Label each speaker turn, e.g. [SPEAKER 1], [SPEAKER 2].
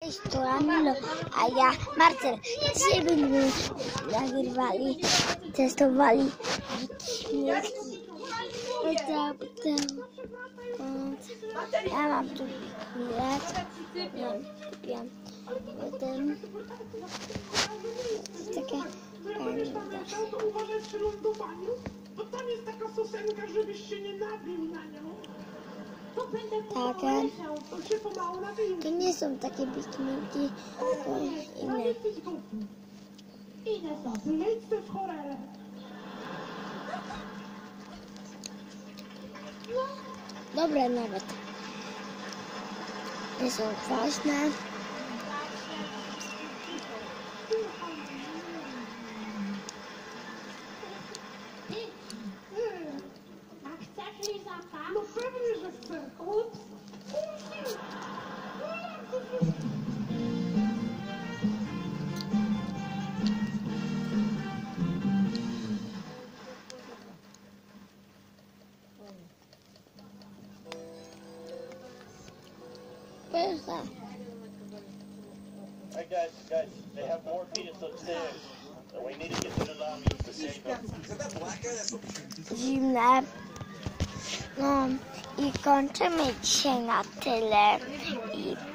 [SPEAKER 1] Cześć, to Amilo, a ja marcer. Dzisiaj będziemy nagrywali, testowali śmieci. Ja mam tu bilet, kupiłam potem takie
[SPEAKER 2] uważać przy lądowaniu, bo tam jest taka sosenka, żebyś się nie nabił na nią.
[SPEAKER 1] takie. To nie są takie pikniki, to inne.
[SPEAKER 2] Inne sosy, jedźcie w chorele.
[SPEAKER 1] Dobre nawet. Nie są kwaśne.
[SPEAKER 2] A chcesz lizaka? No pewnie, że chcę. Ups.
[SPEAKER 3] Hey guys, they have more peanuts upstairs. And we need to get to the lobby to save them.
[SPEAKER 1] Zimne. No i kończymy dzisiaj na tyle. I